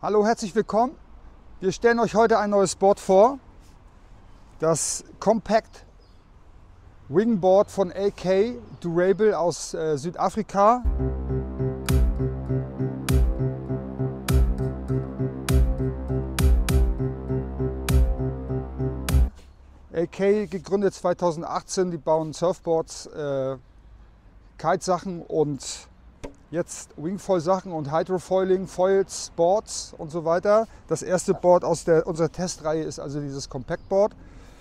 Hallo, herzlich willkommen. Wir stellen euch heute ein neues Board vor. Das Compact Wingboard von AK Durable aus Südafrika. AK gegründet 2018, die bauen Surfboards, Kitesachen und jetzt Wingfoil-Sachen und Hydrofoiling, Foils, Boards und so weiter. Das erste Board aus unserer Testreihe ist also dieses Compact Board.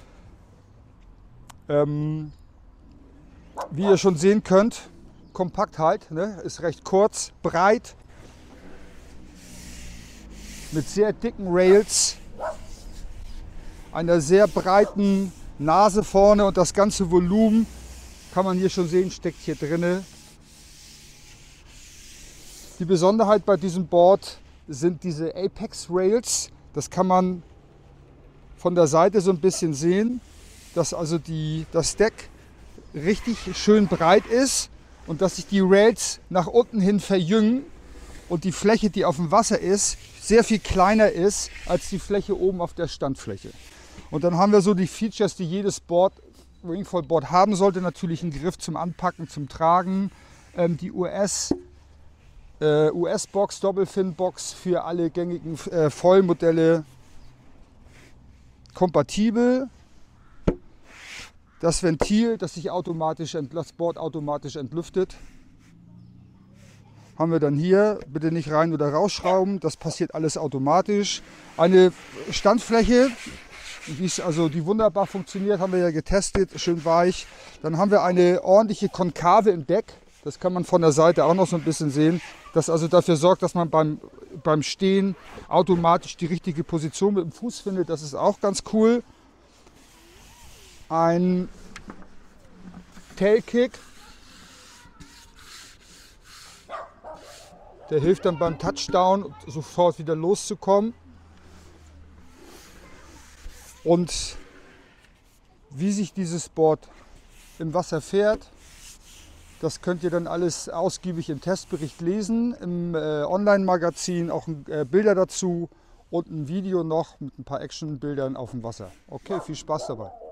Wie ihr schon sehen könnt, kompakt halt, ne? Ist recht kurz, breit, mit sehr dicken Rails, einer sehr breiten Nase vorne und das ganze Volumen, kann man hier schon sehen, steckt hier drinne. Die Besonderheit bei diesem Board sind diese Apex Rails. Das kann man von der Seite so ein bisschen sehen, dass also das Deck richtig schön breit ist und dass sich die Rails nach unten hin verjüngen und die Fläche, die auf dem Wasser ist, sehr viel kleiner ist als die Fläche oben auf der Standfläche. Und dann haben wir so die Features, die jedes Wingfoil Board haben sollte. Natürlich einen Griff zum Anpacken, zum Tragen, die US-Box, Doppelfin-Box für alle gängigen Foil-Modelle kompatibel. Das Ventil, das das Board automatisch entlüftet, haben wir dann hier. Bitte nicht rein oder rausschrauben, das passiert alles automatisch. Eine Standfläche, die wunderbar funktioniert, haben wir ja getestet, schön weich. Dann haben wir eine ordentliche Konkave im Deck. Das kann man von der Seite auch noch so ein bisschen sehen, das also dafür sorgt, dass man beim Stehen automatisch die richtige Position mit dem Fuß findet. Das ist auch ganz cool. Ein Tailkick, der hilft dann beim Touchdown sofort wieder loszukommen. Und wie sich dieses Board im Wasser fährt, das könnt ihr dann alles ausgiebig im Testbericht lesen, im Online-Magazin, auch Bilder dazu und ein Video noch mit ein paar Action-Bildern auf dem Wasser. Okay, viel Spaß dabei.